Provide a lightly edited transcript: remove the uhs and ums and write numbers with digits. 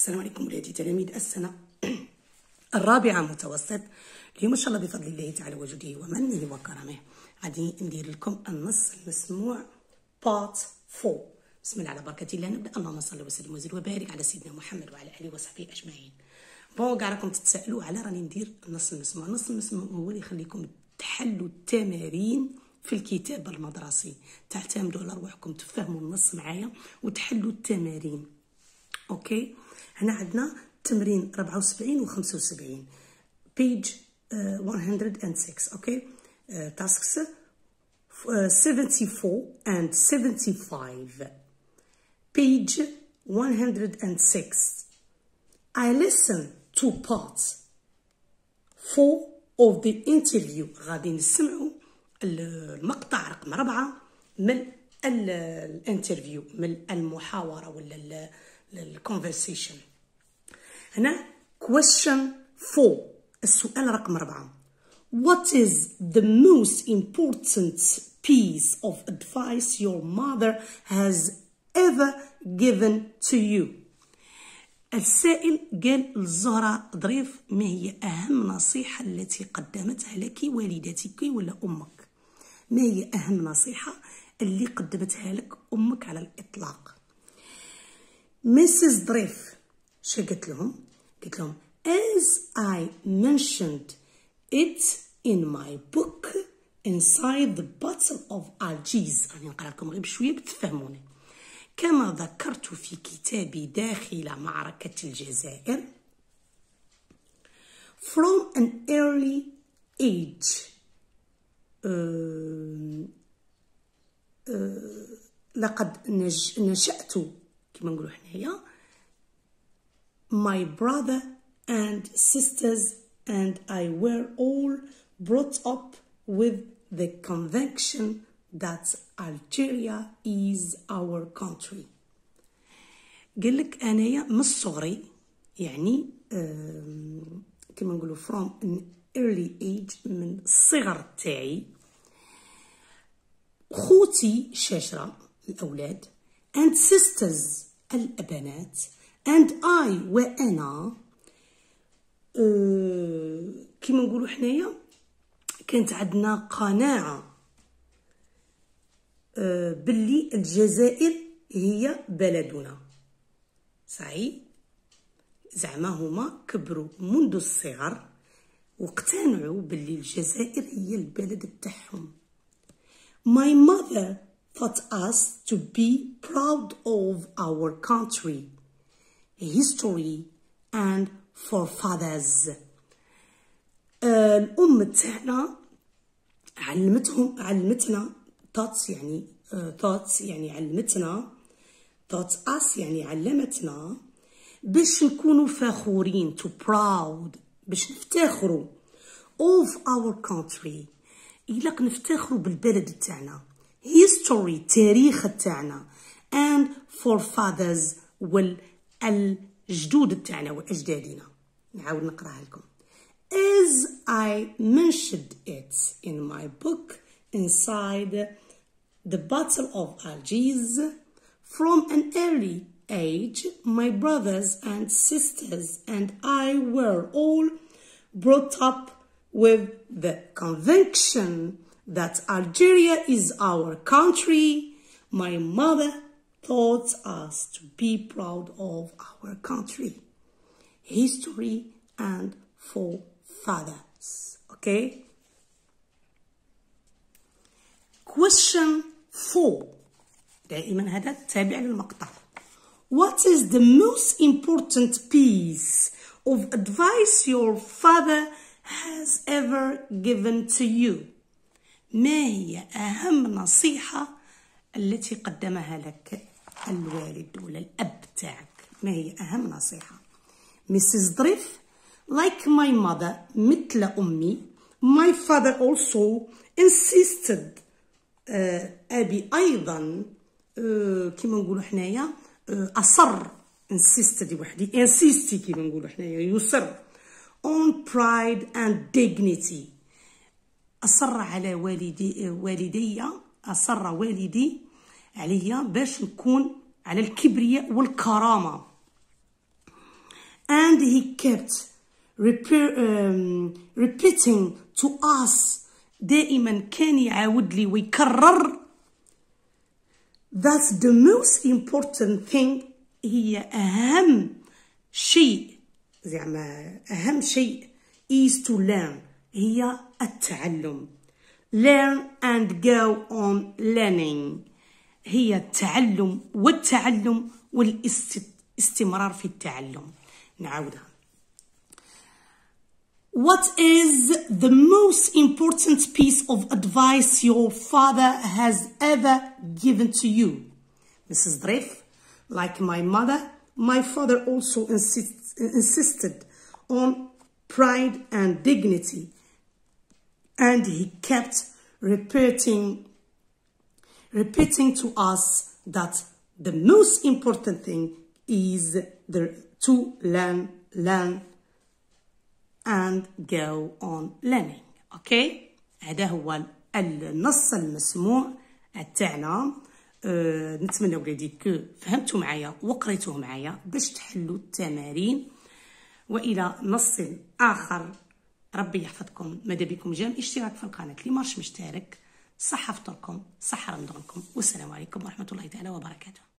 السلام عليكم ولادي تلاميذ السنة الرابعة متوسط. اليوم إن شاء الله بفضل الله تعالى وجوده ومنه وكرمه غادي ندير لكم النص المسموع بارت 4. بسم الله على بركة الله نبدأ. اللهم صل وسلم وزد وبارك على سيدنا محمد وعلى آله وصحبه أجمعين. بون كاع راكم تتسائلوا على راني ندير النص المسموع. النص المسموع هو اللي يخليكم تحلوا التمارين في الكتاب المدرسي، تعتمدوا على روحكم تفهموا النص معايا وتحلوا التمارين. اوكي، هنا عندنا تمرين 74 و 75 page 106. اوكي، tasks 74 and 75 page 106. I listen to parts 4 of the interview. غادي نسمعوا المقطع رقم 4 من الانترفيو، من المحاورة ولا الكونفرسيشن. هنا question 4، السؤال رقم 4. What is the most important piece of advice your mother has ever given to you؟ السائل قال للزهرة ظريف: ما هي أهم نصيحة التي قدمتها لك والدتك ولا أمك؟ ما هي أهم نصيحة اللي قدمتها لك أمك على الإطلاق؟ مسز ظريف شو قالت لهم؟ قالت لهم as I mentioned it in my book inside the battle of Algiers. راني نقرا لكم غير بشويه بتفهموني. كما ذكرت في كتابي داخل معركة الجزائر. From an early age لقد نشأت كما نقولوا حنايا my brother and sisters and I were all brought up with the conviction that Algeria is our country. قال لك انايا من الصغري، يعني كما نقولوا from an early age، من الصغر تاعي، خوتي شاشرة الأولاد and sisters البنات and I وأنا كما نقولوا حنايا كانت عندنا قناعة باللي الجزائر هي بلدنا. صحيح، زعما هما كبروا منذ الصغر واقتنعوا باللي الجزائر هي البلد بتاعهم. My mother taught us to be proud of our country, history and forefathers. الأم تاعنا علمتنا taught يعني علمتنا taught us يعني علمتنا باش نكونوا فخورين to proud، باش نفتخروا of our country، إلا نفتخروا بالبلد تاعنا، history تاريخ تاعنا and forefathers والجدود تاعنا وأجدادنا. نعاود نقراها لكم. As I mentioned it in my book inside the Battle of Algiers, from an early age my brothers and sisters and I were all brought up with the conviction that Algeria is our country. My mother taught us to be proud of our country, history and forefathers. Okay? Question 4. دائما هذا تابع للمقطع. What is the most important piece of advice your father has ever given to you؟ ما هي أهم نصيحة التي قدمها لك الوالد ولا الأب تاعك؟ ما هي أهم نصيحة؟ Mrs. ظريف like my mother مثل أمي my father also insisted أبي أيضا كيما نقولوا حنايا أصر insisted وحدي insisted كيما نقولوا حنايا يصر on pride and dignity. أصر على أصر والدي عليا باش نكون على الكبرياء والكرامة. and he kept repeating to us. دائما كان يعاود لي ويكرر. That's the most important thing. هي أهم شيء، زعما أهم شيء is to learn، هي التعلم. learn and go on learning، هي التعلم والتعلم والاستمرار في التعلم. نعاودها. What is the most important piece of advice your father has ever given to you? Mrs. Dreyf, like my mother, my father also insisted on pride and dignity, and he kept repeating to us that the most important thing is to learn and go on learning. اوكي، هذا هو النص المسموع تاعنا. نتمنى ولادي كو فهمتوا معايا وقريتوه معايا باش تحلوا التمارين. والى نص اخر، ربي يحفظكم. ماذا بكم جام اشتراك في القناه اللي مارش مشترك. صحة فطوركم، صحة رمضانكم، والسلام عليكم ورحمه الله تعالى وبركاته.